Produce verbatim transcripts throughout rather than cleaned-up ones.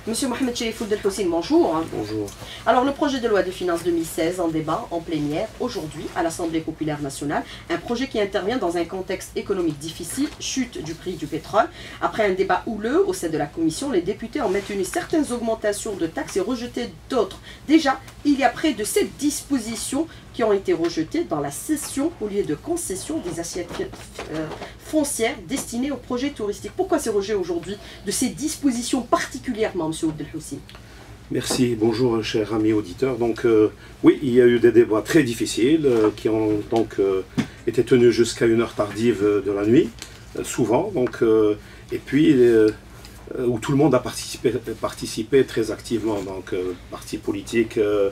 Monsieur Mohamed Cherif Ould El Hossein, bonjour. Bonjour. Alors, le projet de loi de finances deux mille seize en débat en plénière aujourd'hui à l'Assemblée populaire nationale. Un projet qui intervient dans un contexte économique difficile, chute du prix du pétrole. Après un débat houleux au sein de la commission, les députés ont maintenu certaines augmentations de taxes et rejeté d'autres. Déjà, il y a près de sept dispositions qui ont été rejetées dans la cession au lieu de concession des assiettes euh, foncières destinées aux projets touristiques. Pourquoi ces rejets aujourd'hui de ces dispositions particulièrement, M. Ould El Hossein? Merci, bonjour chers amis auditeurs. Donc euh, oui, il y a eu des débats très difficiles euh, qui ont donc euh, été tenus jusqu'à une heure tardive de la nuit, euh, souvent. Donc, euh, et puis euh, où tout le monde a participé, participé très activement, donc euh, parti politique euh,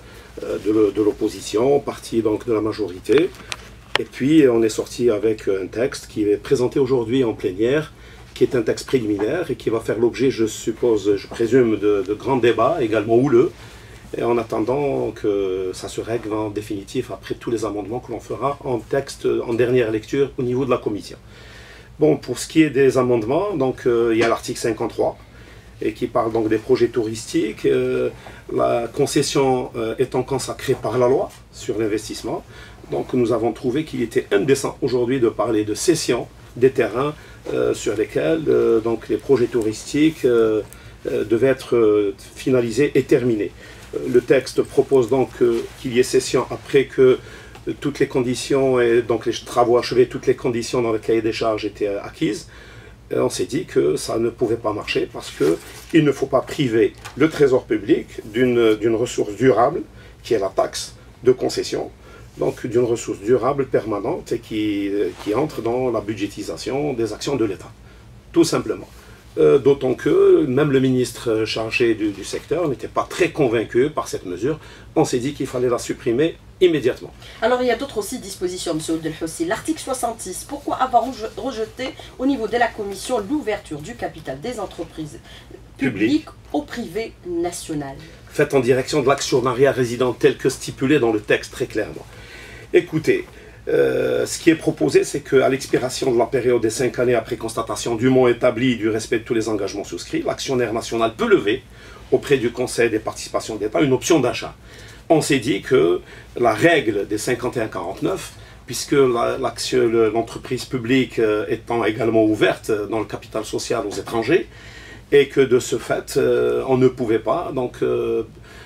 de l'opposition, parti donc de la majorité. Et puis on est sorti avec un texte qui est présenté aujourd'hui en plénière, qui est un texte préliminaire et qui va faire l'objet, je suppose, je présume, de, de grands débats, également houleux, et en attendant que ça se règle en définitif après tous les amendements que l'on fera en texte, en dernière lecture au niveau de la commission. Bon, pour ce qui est des amendements, donc euh, il y a l'article cinquante-trois, et qui parle donc des projets touristiques, euh, la concession euh, étant consacrée par la loi sur l'investissement. Donc nous avons trouvé qu'il était indécent aujourd'hui de parler de cession des terrains euh, sur lesquels euh, donc, les projets touristiques euh, euh, devaient être euh, finalisés et terminés. Euh, le texte propose donc euh, qu'il y ait cession après que euh, toutes les conditions, et donc les travaux achevés, toutes les conditions dans le cahier des charges étaient euh, acquises. Et on s'est dit que ça ne pouvait pas marcher parce qu'il ne faut pas priver le trésor public d'une d'une ressource durable qui est la taxe de concession, donc d'une ressource durable permanente et qui, qui entre dans la budgétisation des actions de l'État, tout simplement. Euh, D'autant que même le ministre chargé du, du secteur n'était pas très convaincu par cette mesure. On s'est dit qu'il fallait la supprimer immédiatement. Alors il y a d'autres aussi dispositions, M. Ould El Hossein. L'article soixante-six, pourquoi avoir rejeté au niveau de la commission l'ouverture du capital des entreprises publiques au privé national? Faite en direction de l'actionnariat résident tel que stipulé dans le texte très clairement. Écoutez, euh, ce qui est proposé, c'est qu'à l'expiration de la période des cinq années après constatation du montant établi du respect de tous les engagements souscrits, l'actionnaire national peut lever auprès du Conseil des participations d'État une option d'achat. On s'est dit que la règle des cinquante et un quarante-neuf, puisque l'entreprise publique euh, étant également ouverte dans le capital social aux étrangers, et que de ce fait, euh, on ne pouvait pas, donc, euh,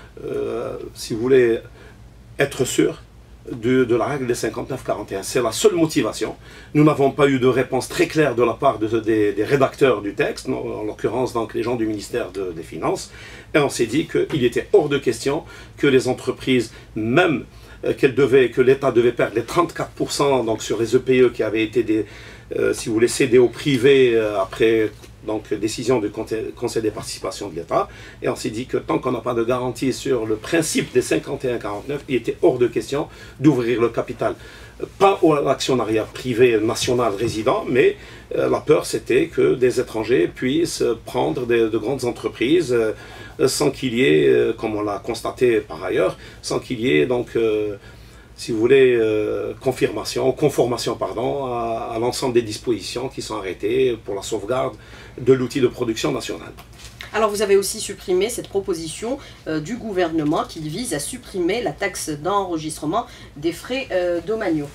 euh, si vous voulez, être sûr de, de la règle des cinquante-neuf quarante et un. C'est la seule motivation. Nous n'avons pas eu de réponse très claire de la part de, de, des, des rédacteurs du texte, en l'occurrence donc les gens du ministère de, des Finances, et on s'est dit qu'il était hors de question que les entreprises, même euh, qu'elles devaient, que l'État devait perdre les trente-quatre pour cent donc, sur les E P E qui avaient été, des, euh, si vous voulez, cédés au privé euh, après donc décision du Conseil des participations de l'État, et on s'est dit que tant qu'on n'a pas de garantie sur le principe des cinquante et un quarante-neuf, il était hors de question d'ouvrir le capital, pas à l'actionnariat privé national résident, mais euh, la peur c'était que des étrangers puissent prendre des, de grandes entreprises euh, sans qu'il y ait, euh, comme on l'a constaté par ailleurs, sans qu'il y ait donc euh, si vous voulez, euh, confirmation, conformation pardon, à, à l'ensemble des dispositions qui sont arrêtées pour la sauvegarde de l'outil de production nationale. Alors vous avez aussi supprimé cette proposition euh, du gouvernement qui vise à supprimer la taxe d'enregistrement des frais euh, domaniaux.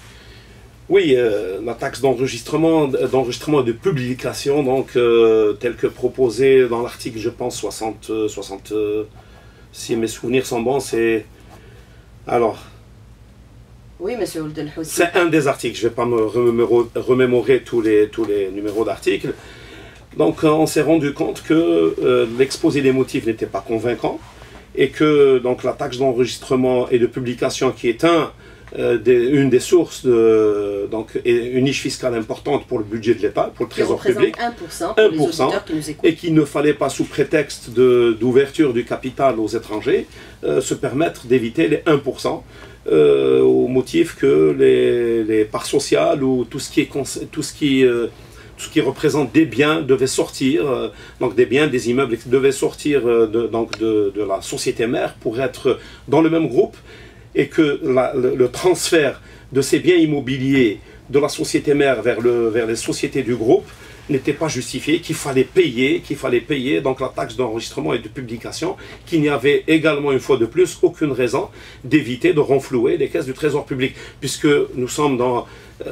Oui, euh, la taxe d'enregistrement d'enregistrement et de publication, donc euh, telle que proposée dans l'article, je pense, soixante, soixante, euh, si mes souvenirs sont bons, c'est... Alors... Oui, M. Ould El Hossein. C'est un des articles, je ne vais pas me remémorer tous les, tous les numéros d'articles. Donc on s'est rendu compte que euh, l'exposé des motifs n'était pas convaincant et que donc, la taxe d'enregistrement et de publication qui est un, euh, des, une des sources, de, donc, et une niche fiscale importante pour le budget de l'État, pour le trésor public, un pour cent pour les auditeurs qui nous écoutent. Et qu'il ne fallait pas sous prétexte d'ouverture du capital aux étrangers euh, se permettre d'éviter les un pour cent. Euh, au motif que les, les parts sociales ou tout ce qui, est, tout ce qui, euh, tout ce qui représente des biens devait sortir, euh, donc des biens, des immeubles devaient sortir euh, de, donc de, de la société mère pour être dans le même groupe, et que la, le, le transfert de ces biens immobiliers de la société mère vers, le, vers les sociétés du groupe n'était pas justifié, qu'il fallait payer, qu'il fallait payer donc la taxe d'enregistrement et de publication, qu'il n'y avait également une fois de plus aucune raison d'éviter de renflouer les caisses du trésor public, puisque nous sommes dans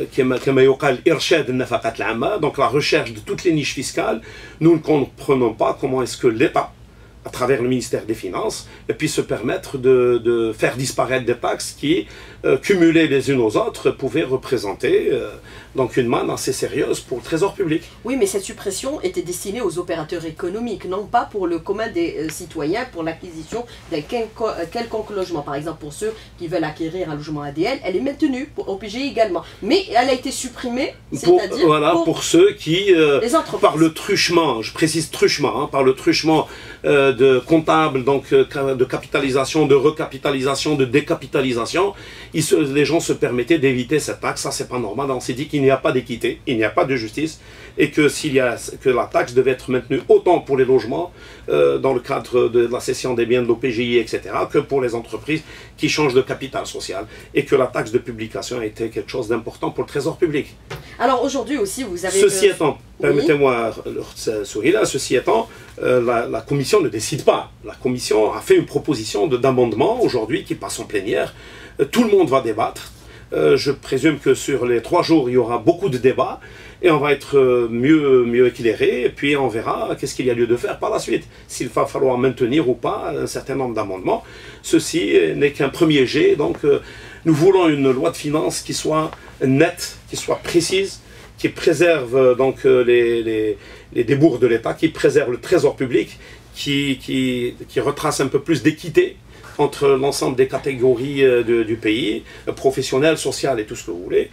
donc la recherche de toutes les niches fiscales. Nous ne comprenons pas comment est-ce que l'État, à travers le ministère des Finances, puisse se permettre de, de faire disparaître des taxes qui, euh, cumulées les unes aux autres, pouvaient représenter euh, donc une manne assez sérieuse pour le trésor public. Oui, mais cette suppression était destinée aux opérateurs économiques, non pas pour le commun des euh, citoyens, pour l'acquisition d'un quelconque logement. Par exemple, pour ceux qui veulent acquérir un logement A D L, elle est maintenue pour O P G I également. Mais elle a été supprimée, c'est-à-dire voilà, pour, pour ceux qui, euh, par le truchement, je précise truchement, hein, par le truchement euh, de comptable, donc euh, de capitalisation, de recapitalisation, de décapitalisation, ils se, les gens se permettaient d'éviter cette taxe. Ça, c'est pas normal. On s'est dit qu'il n'y a pas d'équité, il n'y a pas de justice, et que, s'il y a, que la taxe devait être maintenue autant pour les logements, euh, dans le cadre de la cession des biens de l'O P G I, et cetera, que pour les entreprises qui changent de capital social, et que la taxe de publication a été quelque chose d'important pour le trésor public. Alors aujourd'hui aussi, vous avez... Ceci étant, oui. permettez-moi, sourire là, ceci étant, euh, la, la Commission ne décide pas. La Commission a fait une proposition d'amendement aujourd'hui qui passe en plénière. Euh, tout le monde va débattre. Euh, je présume que sur les trois jours, il y aura beaucoup de débats et on va être euh, mieux, mieux éclairé, et puis on verra qu'est-ce qu'il y a lieu de faire par la suite, s'il va falloir maintenir ou pas un certain nombre d'amendements. Ceci n'est qu'un premier jet, donc euh, nous voulons une loi de finances qui soit nette, qui soit précise, qui préserve euh, donc euh, les, les, les débours de l'État, qui préserve le trésor public, qui, qui, qui retrace un peu plus d'équité entre l'ensemble des catégories de, du pays, professionnelles, sociales et tout ce que vous voulez,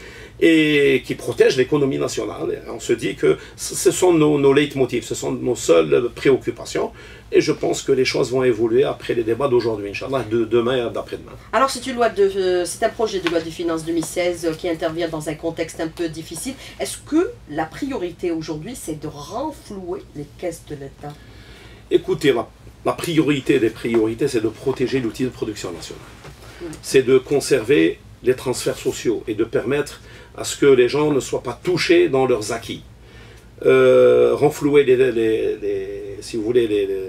et qui protège l'économie nationale. Et on se dit que ce sont nos, nos leitmotifs, ce sont nos seules préoccupations, et je pense que les choses vont évoluer après les débats d'aujourd'hui, Inch'Allah, de demain et d'après-demain. Alors c'est une loi de, euh, c'est un projet de loi de finances deux mille seize qui intervient dans un contexte un peu difficile. Est-ce que la priorité aujourd'hui, c'est de renflouer les caisses de l'État? Écoutez, la La priorité des priorités, c'est de protéger l'outil de production nationale. Mmh. C'est de conserver les transferts sociaux et de permettre à ce que les gens ne soient pas touchés dans leurs acquis. Euh, renflouer, les, les, les, si vous voulez, les, les,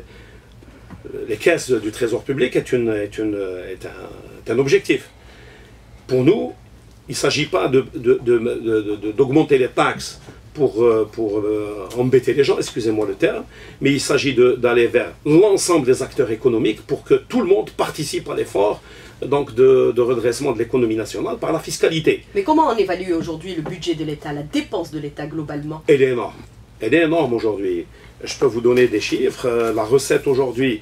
les caisses du trésor public est, une, est, une, est, un, est un objectif. Pour nous, il ne s'agit pas d'augmenter les taxes pour, pour euh, embêter les gens, excusez-moi le terme, mais il s'agit d'aller vers l'ensemble des acteurs économiques pour que tout le monde participe à l'effort donc de, de redressement de l'économie nationale par la fiscalité. Mais comment on évalue aujourd'hui le budget de l'État, la dépense de l'État globalement? Elle est énorme. Elle est énorme aujourd'hui. Je peux vous donner des chiffres. La recette aujourd'hui,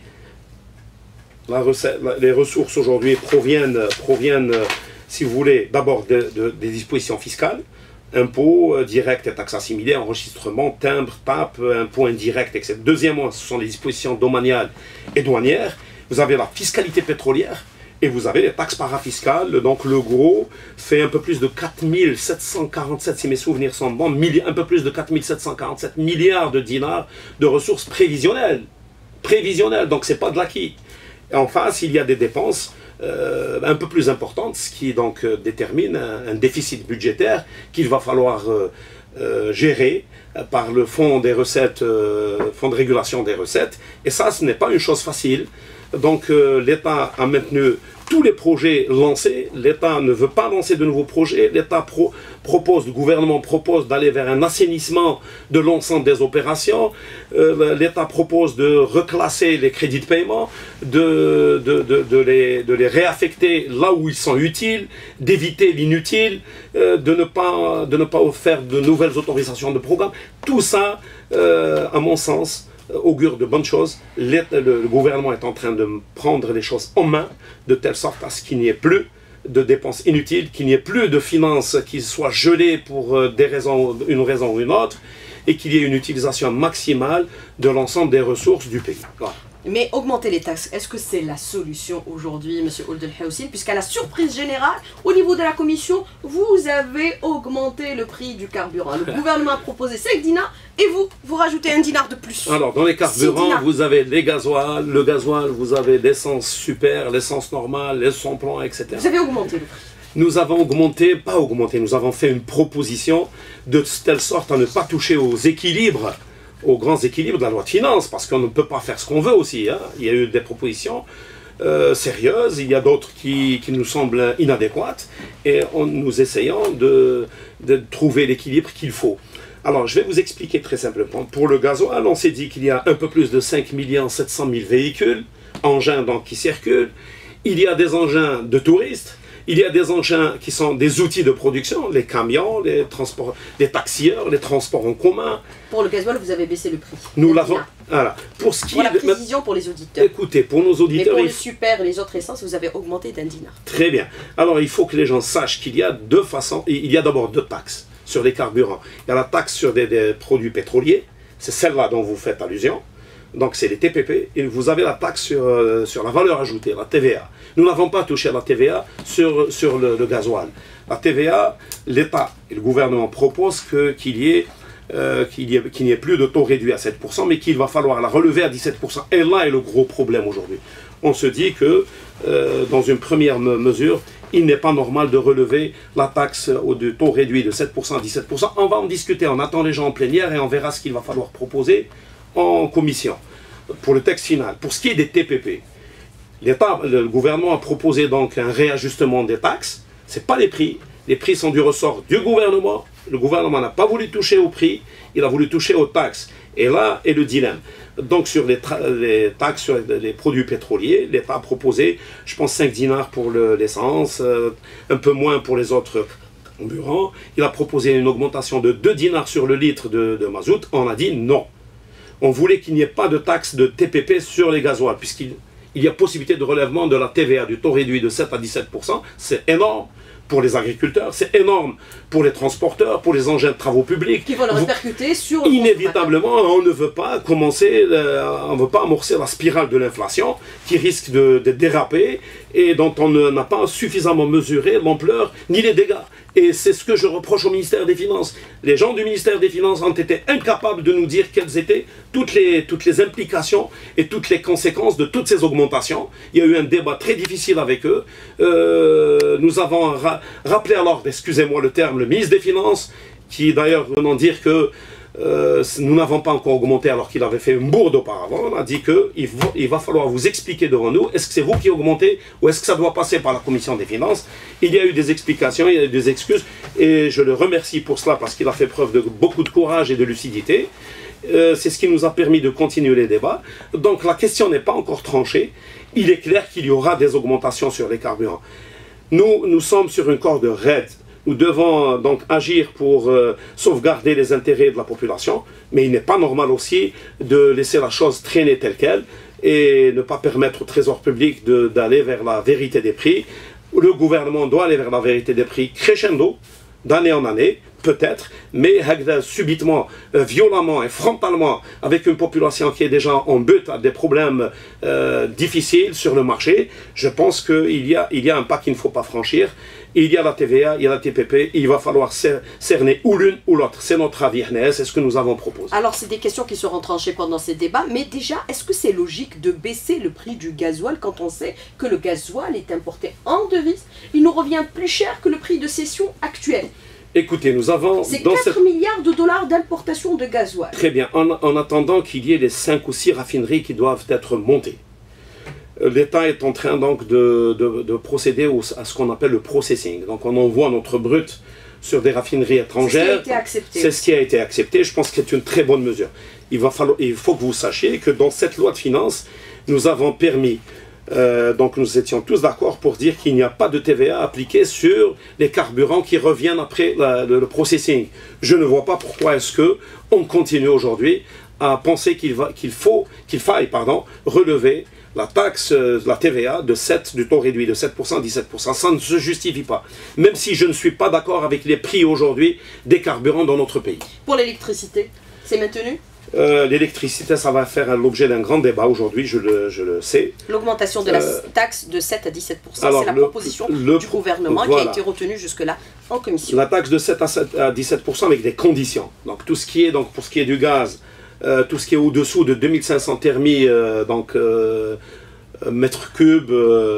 la recette, les ressources aujourd'hui proviennent, proviennent, si vous voulez, d'abord de, de, des dispositions fiscales. Impôts euh, directs et taxes assimilées, enregistrement, timbre, T A P, impôts indirects, et cetera. Deuxièmement, ce sont les dispositions domaniales et douanières. Vous avez la fiscalité pétrolière et vous avez les taxes parafiscales. Donc le gros fait un peu plus de quatre mille sept cent quarante-sept, si mes souvenirs sont bons, un peu plus de quatre mille sept cent quarante-sept milliards de dinars de ressources prévisionnelles. Prévisionnelles, donc ce n'est pas de l'acquis. Et en face, il y a des dépenses Euh, un peu plus importante, ce qui donc euh, détermine un, un déficit budgétaire qu'il va falloir euh, euh, gérer euh, par le fonds des recettes, euh, fonds de régulation des recettes, et ça, ce n'est pas une chose facile. Donc euh, l'État a maintenu tous les projets lancés, l'État ne veut pas lancer de nouveaux projets, l'État pro propose, le gouvernement propose d'aller vers un assainissement de l'ensemble des opérations, euh, l'État propose de reclasser les crédits de paiement, de, de, de, de, les, de les réaffecter là où ils sont utiles, d'éviter l'inutile, euh, de, ne pas, de ne pas faire de nouvelles autorisations de programme. Tout ça, euh, à mon sens, augure de bonnes choses. Le, le gouvernement est en train de prendre les choses en main de telle sorte à ce qu'il n'y ait plus de dépenses inutiles, qu'il n'y ait plus de finances qui soient gelées pour des raisons, une raison ou une autre, et qu'il y ait une utilisation maximale de l'ensemble des ressources du pays. Voilà. Mais augmenter les taxes, est-ce que c'est la solution aujourd'hui, M. Ould El Houssine, puisqu'à la surprise générale, au niveau de la commission, vous avez augmenté le prix du carburant. Le gouvernement a proposé cinq dinars et vous, vous rajoutez un dinar de plus. Alors, dans les carburants, vous avez les gasoils, le gasoil, vous avez l'essence super, l'essence normale, l'essence plan, et cetera. Vous avez augmenté le prix. nous avons augmenté, pas augmenté, nous avons fait une proposition de telle sorte à ne pas toucher aux équilibres, aux grands équilibres de la loi de finances, parce qu'on ne peut pas faire ce qu'on veut aussi. Hein. Il y a eu des propositions euh, sérieuses, il y a d'autres qui, qui nous semblent inadéquates, et on, nous essayons de, de trouver l'équilibre qu'il faut. Alors, je vais vous expliquer très simplement. Pour le gasoil, on s'est dit qu'il y a un peu plus de cinq millions sept cent mille véhicules, engins donc qui circulent. Il y a des engins de touristes, il y a des engins qui sont des outils de production, les camions, les transports, les taxieurs, les transports en commun. Pour le gasoil, vous avez baissé le prix. Nous l'avons. Voilà. Pour ce qui pour la est précision pour les auditeurs. Écoutez, pour nos auditeurs. Mais pour il... le super et les autres essences, vous avez augmenté d'un dinar. Très bien. Alors, il faut que les gens sachent qu'il y a deux façons. Il y a d'abord deux taxes sur les carburants. Il y a la taxe sur des, des produits pétroliers, c'est celle-là dont vous faites allusion. Donc c'est les T P P, et vous avez la taxe sur, euh, sur la valeur ajoutée, la T V A. Nous n'avons pas touché à la T V A sur, sur le, le gasoil. La T V A, l'État et le gouvernement proposent que, qu'il y ait, euh, qu'il y ait, qu'il n'y ait plus de taux réduit à sept pour cent, mais qu'il va falloir la relever à dix-sept pour cent. Et là est le gros problème aujourd'hui. On se dit que, euh, dans une première mesure, il n'est pas normal de relever la taxe au de taux réduit de sept pour cent à dix-sept pour cent. On va en discuter, on attend les gens en plénière et on verra ce qu'il va falloir proposer en commission pour le texte final. Pour ce qui est des T P P, l'État, le gouvernement a proposé donc un réajustement des taxes. Ce n'est pas les prix. Les prix sont du ressort du gouvernement. Le gouvernement n'a pas voulu toucher aux prix, il a voulu toucher aux taxes. Et là est le dilemme. Donc sur les, les taxes sur les produits pétroliers, l'État a proposé, je pense, cinq dinars pour l'essence, le, euh, un peu moins pour les autres carburants. Il a proposé une augmentation de deux dinars sur le litre de, de mazout. On a dit non. On voulait qu'il n'y ait pas de taxe de T P P sur les gasoils, puisqu'il il y a possibilité de relèvement de la T V A du taux réduit de sept à dix-sept pour cent. C'est énorme pour les agriculteurs, c'est énorme pour les transporteurs, pour les engins de travaux publics. Qui vont le répercuter sur... Inévitablement, on ne veut pas commencer, euh, on ne veut pas amorcer la spirale de l'inflation qui risque de, de déraper et dont on n'a pas suffisamment mesuré l'ampleur ni les dégâts. Et c'est ce que je reproche au ministère des Finances. Les gens du ministère des Finances ont été incapables de nous dire quelles étaient toutes les, toutes les implications et toutes les conséquences de toutes ces augmentations. Il y a eu un débat très difficile avec eux. Euh, nous avons ra rappelé alors, excusez-moi le terme, le ministre des Finances, qui d'ailleurs venant dire que Euh, nous n'avons pas encore augmenté alors qu'il avait fait une bourde auparavant. On a dit qu'il va, il va falloir vous expliquer devant nous, est-ce que c'est vous qui augmentez ou est-ce que ça doit passer par la commission des finances? Il y a eu des explications, il y a eu des excuses et je le remercie pour cela parce qu'il a fait preuve de beaucoup de courage et de lucidité. Euh, c'est ce qui nous a permis de continuer les débats. Donc la question n'est pas encore tranchée. Il est clair qu'il y aura des augmentations sur les carburants. Nous, nous sommes sur une corde raide. Nous devons donc agir pour euh, sauvegarder les intérêts de la population, mais il n'est pas normal aussi de laisser la chose traîner telle qu'elle et ne pas permettre au trésor public d'aller vers la vérité des prix. Le gouvernement doit aller vers la vérité des prix crescendo, d'année en année, peut-être, mais subitement, euh, violemment et frontalement, avec une population qui est déjà en but à des problèmes euh, difficiles sur le marché, je pense qu'il y a, il y a un pas qu'il ne faut pas franchir. Il y a la T V A, il y a la T P P, il va falloir cerner ou l'une ou l'autre. C'est notre avis, c'est ce que nous avons proposé. Alors, c'est des questions qui seront tranchées pendant ces débats, mais déjà, est-ce que c'est logique de baisser le prix du gasoil quand on sait que le gasoil est importé en devise? Il nous revient plus cher que le prix de cession actuel. Écoutez, nous avons... C'est quatre cette... milliards de dollars d'importation de gasoil. Très bien, en, en attendant qu'il y ait les cinq ou six raffineries qui doivent être montées. L'État est en train donc de, de, de procéder au, à ce qu'on appelle le processing. Donc on envoie notre brut sur des raffineries étrangères. C'est ce qui a été accepté. C'est ce qui a été accepté. Je pense que c'est une très bonne mesure. Il, va falloir, il faut que vous sachiez que dans cette loi de finances, nous avons permis, euh, donc nous étions tous d'accord pour dire qu'il n'y a pas de T V A appliquée sur les carburants qui reviennent après la, le, le processing. Je ne vois pas pourquoi est-ce qu'on continue aujourd'hui à penser qu'il va, qu'il faut, qu'il faille pardon, relever la taxe, la T V A de sept, du taux réduit de sept pour cent à dix-sept pour cent. Ça ne se justifie pas. Même si je ne suis pas d'accord avec les prix aujourd'hui des carburants dans notre pays. Pour l'électricité, c'est maintenu? euh, L'électricité, ça va faire l'objet d'un grand débat aujourd'hui, je le, je le sais. L'augmentation de la euh, taxe de sept à dix-sept pour cent, c'est la le, proposition le, du gouvernement voilà. qui a été retenue jusque-là en commission. La taxe de sept à dix-sept pour cent avec des conditions. Donc tout ce qui est, donc, pour ce qui est du gaz, Euh, tout ce qui est au-dessous de deux mille cinq cents thermies, euh, donc euh, mètres cubes, euh,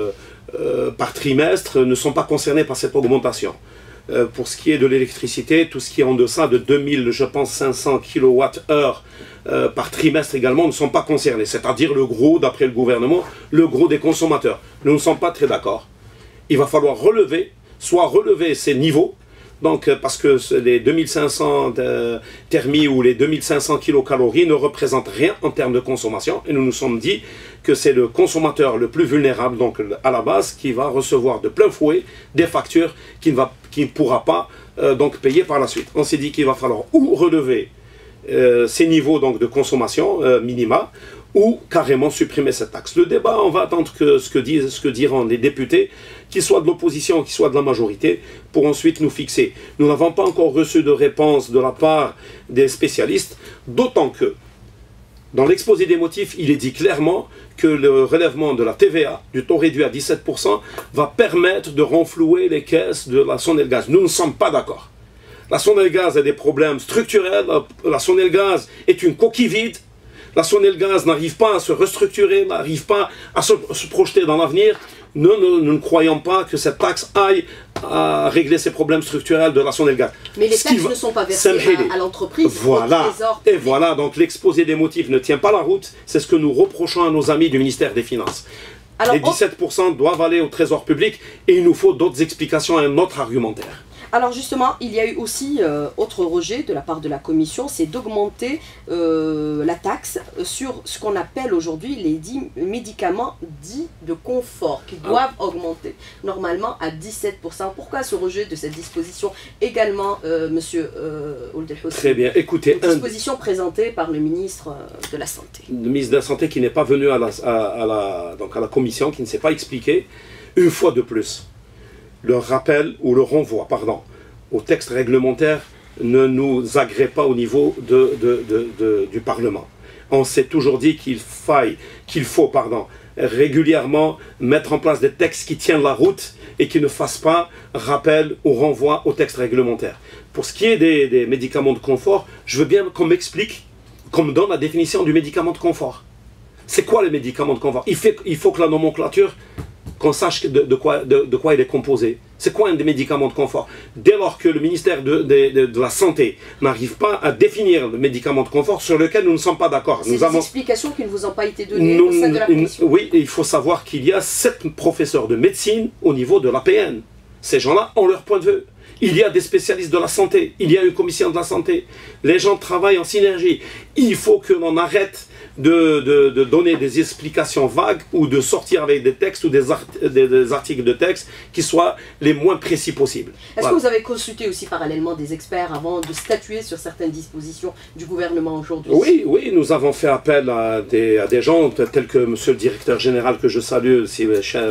euh, par trimestre ne sont pas concernés par cette augmentation. Euh, pour ce qui est de l'électricité, tout ce qui est en deçà de deux mille, je pense, cinq cents kilowattheures euh, par trimestre également ne sont pas concernés. C'est-à-dire le gros, d'après le gouvernement, le gros des consommateurs. Nous ne sommes pas très d'accord. Il va falloir relever, soit relever ces niveaux, donc parce que les deux mille cinq cents de thermie ou les deux mille cinq cents kilocalories ne représentent rien en termes de consommation. Et nous nous sommes dit que c'est le consommateur le plus vulnérable, donc à la base, qui va recevoir de plein fouet des factures qu'il ne va, qui ne pourra pas euh, donc payer par la suite. On s'est dit qu'il va falloir ou relever euh, ces niveaux donc, de consommation euh, minima, ou carrément supprimer cette taxe. Le débat, on va attendre que ce que, disent, ce que diront les députés, qu'ils soient de l'opposition, qu'ils soient de la majorité, pour ensuite nous fixer. Nous n'avons pas encore reçu de réponse de la part des spécialistes, d'autant que, dans l'exposé des motifs, il est dit clairement que le relèvement de la T V A, du taux réduit à dix-sept pour cent, va permettre de renflouer les caisses de la Sonelgaz. Nous ne sommes pas d'accord. La Sonelgaz a des problèmes structurels, la Sonelgaz est une coquille vide. La Sonelgaz n'arrive pas à se restructurer, n'arrive pas à se, se projeter dans l'avenir. Nous, nous, nous ne croyons pas que cette taxe aille à régler ces problèmes structurels de la Sonelgaz. Mais les taxes va... ne sont pas versées à, à l'entreprise. Voilà. Et voilà, donc l'exposé des motifs ne tient pas la route. C'est ce que nous reprochons à nos amis du ministère des Finances. Alors, les dix-sept pour cent doivent aller au trésor public et il nous faut d'autres explications et un autre argumentaire. Alors justement, il y a eu aussi euh, autre rejet de la part de la Commission, c'est d'augmenter euh, la taxe sur ce qu'on appelle aujourd'hui les dix médicaments dits de confort, qui doivent ah. augmenter normalement à dix-sept pour cent. Pourquoi ce rejet de cette disposition également, euh, monsieur euh, Ould-El-Hussein? Très bien, écoutez... Une disposition un... présentée par le ministre de la Santé. Le ministre de la Santé qui n'est pas venu à la, à, à la, donc à la Commission, qui ne s'est pas expliqué, une fois de plus. Le rappel ou le renvoi, pardon, au texte réglementaire ne nous agrée pas au niveau de, de, de, de, du Parlement. On s'est toujours dit qu'il faille, qu'il faut, pardon, régulièrement mettre en place des textes qui tiennent la route et qui ne fassent pas rappel ou renvoi au texte réglementaire. Pour ce qui est des, des médicaments de confort, je veux bien qu'on m'explique, qu'on me donne la définition du médicament de confort. C'est quoi le médicament de confort? il, fait, il faut que la nomenclature, qu'on sache de, de, quoi, de, de quoi il est composé. C'est quoi un des médicaments de confort? Dès lors que le ministère de, de, de, de la Santé n'arrive pas à définir le médicament de confort sur lequel nous ne sommes pas d'accord. C'est des avons... explications qui ne vous ont pas été données nous, au sein de la Commission. Oui, et il faut savoir qu'il y a sept professeurs de médecine au niveau de l'A P N. Ces gens-là ont leur point de vue. Il y a des spécialistes de la santé, il y a une commission de la santé. Les gens travaillent en synergie. Il faut que l'on arrête de, de, de donner des explications vagues ou de sortir avec des textes ou des, art des, des articles de texte qui soient les moins précis possibles. Est-ce voilà. que vous avez consulté aussi parallèlement des experts avant de statuer sur certaines dispositions du gouvernement aujourd'hui? Oui, oui, nous avons fait appel à des, à des gens tels que monsieur le directeur général que je salue, si,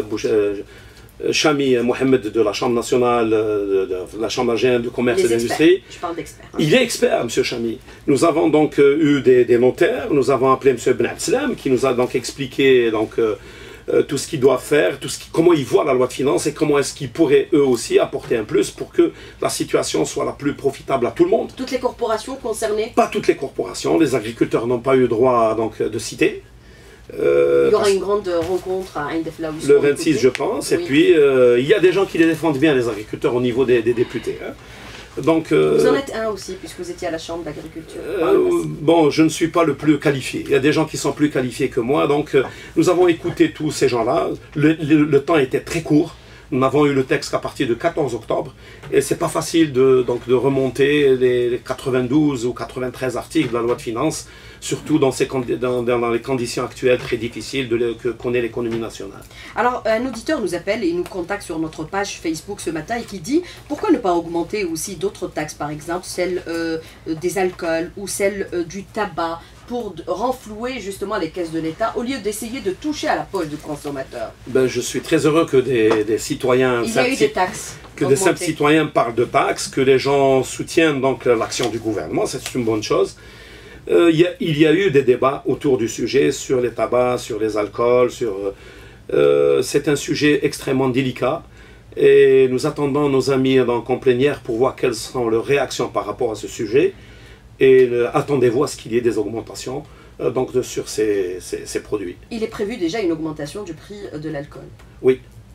Chami Mohamed de la Chambre nationale, de, de la Chambre algérienne de commerce et d'industrie. Je parle d'experts. Hein. Il est expert, M. Chami. Nous avons donc euh, eu des, des notaires, nous avons appelé M. Ben Abdeslam qui nous a donc expliqué donc, euh, euh, tout ce qu'il doit faire, tout ce qui, comment il voit la loi de finances et comment est-ce qu'ils pourraient eux aussi apporter un plus pour que la situation soit la plus profitable à tout le monde. Toutes les corporations concernées? Pas toutes les corporations, les agriculteurs n'ont pas eu droit donc, de citer. Euh, il y aura une grande rencontre à Ain Deflaoui le vingt-six, je pense, oui. Et puis euh, il y a des gens qui les défendent bien, les agriculteurs, au niveau des, des députés. Hein. Donc, euh, vous en êtes un aussi, puisque vous étiez à la Chambre d'agriculture. Euh, bon, je ne suis pas le plus qualifié. Il y a des gens qui sont plus qualifiés que moi. Donc, euh, nous avons écouté tous ces gens-là. Le, le, le temps était très court. Nous n'avons eu le texte qu'à partir du quatorze octobre. Et c'est pas facile de, donc, de remonter les, les quatre-vingt-douze ou quatre-vingt-treize articles de la loi de finances, surtout dans, ces, dans, dans les conditions actuelles très difficiles de le, que connaît l'économie nationale. Alors, un auditeur nous appelle et nous contacte sur notre page Facebook ce matin et qui dit « Pourquoi ne pas augmenter aussi d'autres taxes, par exemple celle euh, des alcools ou celle euh, du tabac, pour renflouer justement les caisses de l'État, au lieu d'essayer de toucher à la poche du consommateur ?» Ben, je suis très heureux que des, des citoyens... Il y a eu des taxes. Que des simples citoyens parlent de taxes, que les gens soutiennent donc l'action du gouvernement, c'est une bonne chose. Euh, il, y a, il y a eu des débats autour du sujet, sur les tabacs, sur les alcools, sur... Euh, c'est un sujet extrêmement délicat. Et nous attendons nos amis donc, en plénière pour voir quelles sont leurs réactions par rapport à ce sujet. Et euh, attendez-vous à ce qu'il y ait des augmentations euh, donc, de, sur ces, ces, ces produits. Il est prévu déjà une augmentation du prix de l'alcool. Oui.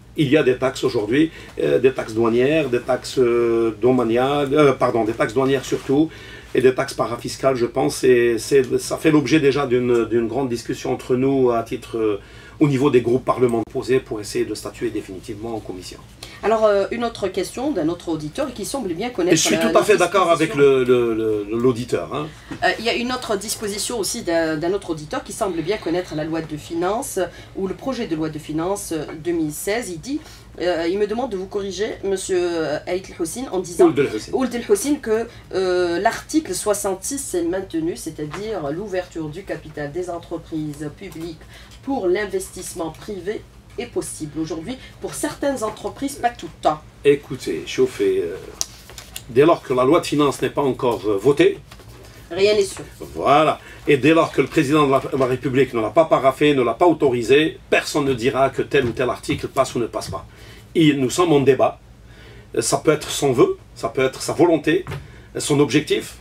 Il y a des taxes aujourd'hui, euh, des taxes douanières, des taxes euh, domaniales, euh, pardon, des taxes douanières surtout, et des taxes parafiscales, je pense. Et ça fait l'objet déjà d'une grande discussion entre nous à titre, euh, au niveau des groupes parlementaires posés pour essayer de statuer définitivement en commission. Alors, euh, une autre question d'un autre auditeur qui semble bien connaître... Et je suis tout à fait d'accord avec l'auditeur. Hein. Euh, il y a une autre disposition aussi d'un autre auditeur qui semble bien connaître la loi de finances, ou le projet de loi de finances deux mille seize. Il dit, euh, il me demande de vous corriger, M. Aït El-Hussein, en disant Ould El-Hussein que euh, l'article soixante-six est maintenu, c'est-à-dire l'ouverture du capital des entreprises publiques pour l'investissement privé est possible aujourd'hui pour certaines entreprises, pas tout le temps. Écoutez, chauffez, euh, dès lors que la loi de finances n'est pas encore euh, votée, rien n'est sûr. Voilà. Et dès lors que le président de la, de la République ne l'a pas paraphé, ne l'a pas autorisé, personne ne dira que tel ou tel article passe ou ne passe pas. Et nous sommes en débat. Ça peut être son vœu, ça peut être sa volonté, son objectif.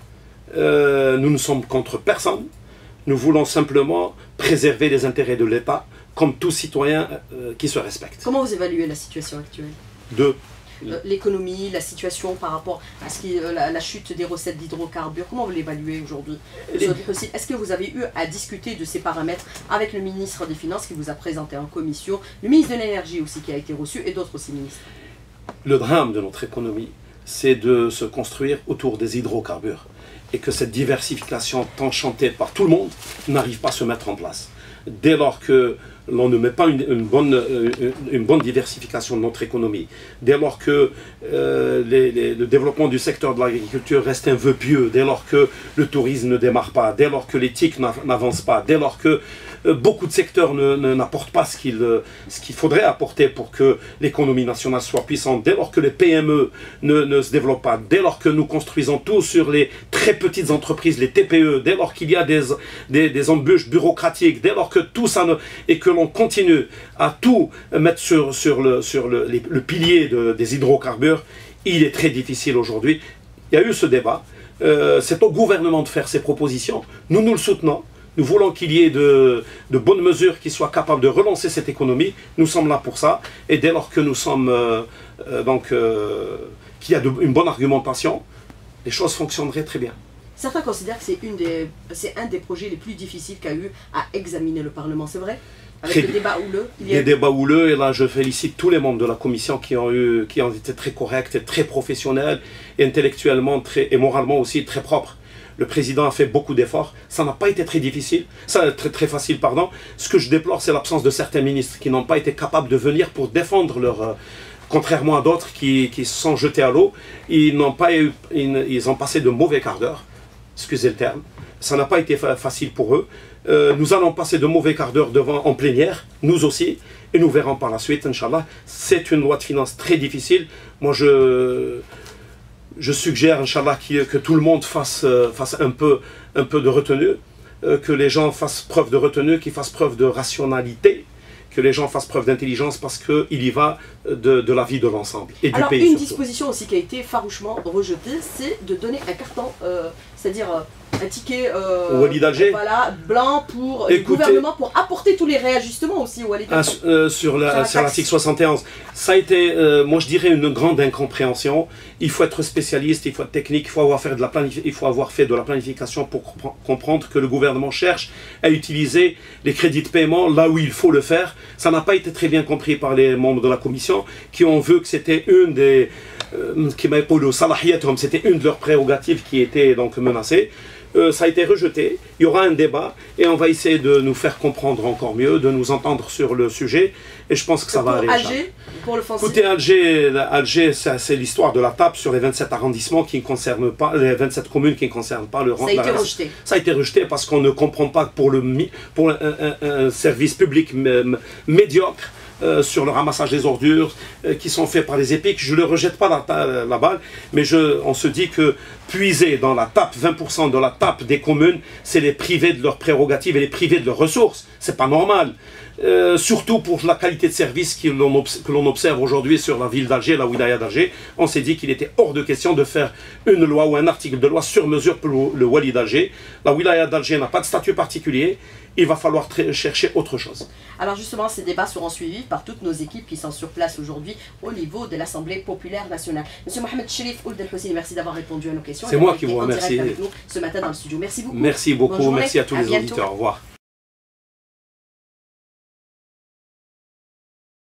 Euh, nous ne sommes contre personne. Nous voulons simplement préserver les intérêts de l'État comme tout citoyen euh, qui se respecte. Comment vous évaluez la situation actuelle? De euh, l'économie, la situation par rapport à ce qui, euh, la, la chute des recettes d'hydrocarbures, comment vous l'évaluez aujourd'hui? Est-ce que vous avez eu à discuter de ces paramètres avec le ministre des Finances qui vous a présenté en commission, le ministre de l'Énergie aussi qui a été reçu et d'autres aussi ministres? Le drame de notre économie, c'est de se construire autour des hydrocarbures et que cette diversification tant chantée par tout le monde n'arrive pas à se mettre en place. Dès lors que l'on ne met pas une, une, bonne, une, une bonne diversification de notre économie, dès lors que euh, les, les, le développement du secteur de l'agriculture reste un vœu pieux, dès lors que le tourisme ne démarre pas, dès lors que l'éthique n'avance pas, dès lors que euh, beaucoup de secteurs n'apportent pas ce qu'il euh, ce qu'il faudrait apporter pour que l'économie nationale soit puissante, dès lors que les P M E ne, ne se développent pas, dès lors que nous construisons tout sur les très petites entreprises, les T P E, dès lors qu'il y a des, des, des embûches bureaucratiques, dès lors que tout ça ne, et que l'on continue à tout mettre sur, sur, le, sur le, les, le pilier de, des hydrocarbures, il est très difficile aujourd'hui. Il y a eu ce débat, euh, c'est au gouvernement de faire ses propositions, nous nous le soutenons, nous voulons qu'il y ait de, de bonnes mesures qui soient capables de relancer cette économie, nous sommes là pour ça, et dès lors que nous sommes, euh, euh, donc, euh, qu'il y a de, une bonne argumentation, les choses fonctionneraient très bien. Certains considèrent que c'est un des projets les plus difficiles qu'a eu à examiner le Parlement, c'est vrai? Avec très, le débat houleux. Il y a... Les débats houleux, et là je félicite tous les membres de la commission qui ont, eu, qui ont été très corrects, et très professionnels, et intellectuellement très, et moralement aussi très propres. Le président a fait beaucoup d'efforts, ça n'a pas été très difficile, ça très, très facile, pardon. Ce que je déplore, c'est l'absence de certains ministres qui n'ont pas été capables de venir pour défendre leur... Euh, contrairement à d'autres qui, qui se sont jetés à l'eau, ils n'ont pas eu, ils, ils ont passé de mauvais quarts d'heure, excusez le terme, ça n'a pas été fa facile pour eux. Euh, nous allons passer de mauvais quarts d'heure devant en plénière, nous aussi, et nous verrons par la suite, Inch'Allah. C'est une loi de finances très difficile. Moi, je, je suggère, Inch'Allah, que tout le monde fasse, euh, fasse un, peu, un peu de retenue, euh, que les gens fassent preuve de retenue, qu'ils fassent preuve de rationalité, que les gens fassent preuve d'intelligence, parce qu'il y va de, de la vie de l'ensemble et du Alors, pays. Une surtout. disposition aussi qui a été farouchement rejetée, c'est de donner un carton, euh, c'est-à-dire euh, un ticket euh, Walid Alger. Voilà, blanc pour Écoutez, le gouvernement, pour apporter tous les réajustements aussi au Walid Alger. Euh, sur l'article soixante et onze, ça a été, euh, moi je dirais, une grande incompréhension. Il faut être spécialiste, il faut être technique, il faut avoir fait de la, il faut avoir fait de la planification pour comprendre que le gouvernement cherche à utiliser les crédits de paiement là où il faut le faire. Ça n'a pas été très bien compris par les membres de la commission qui ont vu que c'était une des... Euh, c'était une de leurs prérogatives qui était donc menacée. Euh, ça a été rejeté, il y aura un débat et on va essayer de nous faire comprendre encore mieux, de nous entendre sur le sujet et je pense que ça pour va aller. Alger, pour le foncier. Écoutez, Alger, Alger c'est l'histoire de la tape sur les vingt-sept arrondissements qui ne concernent pas, les vingt-sept communes qui ne concernent pas le... Ça a été rejeté. Ça a été rejeté parce qu'on ne comprend pas que pour, le, pour un, un, un service public médiocre, Euh, sur le ramassage des ordures euh, qui sont faits par les épiques. Je ne le rejette pas la, la, la balle, mais je, on se dit que puiser dans la tape, vingt pour cent de la tape des communes, c'est les priver de leurs prérogatives et les priver de leurs ressources. C'est pas normal. Euh, surtout pour la qualité de service que l'on observe aujourd'hui sur la ville d'Alger, la wilaya d'Alger. On s'est dit qu'il était hors de question de faire une loi ou un article de loi sur mesure pour le wali d'Alger. La wilaya d'Alger n'a pas de statut particulier. Il va falloir chercher autre chose. Alors justement, ces débats seront suivis par toutes nos équipes qui sont sur place aujourd'hui au niveau de l'Assemblée populaire nationale. Monsieur Mohamed Cherif Ould El Husseini, merci d'avoir répondu à nos questions. C'est moi qui vous remercie. Avec nous ce matin dans le studio. Merci beaucoup. Merci beaucoup. Merci à tous les auditeurs. Au revoir.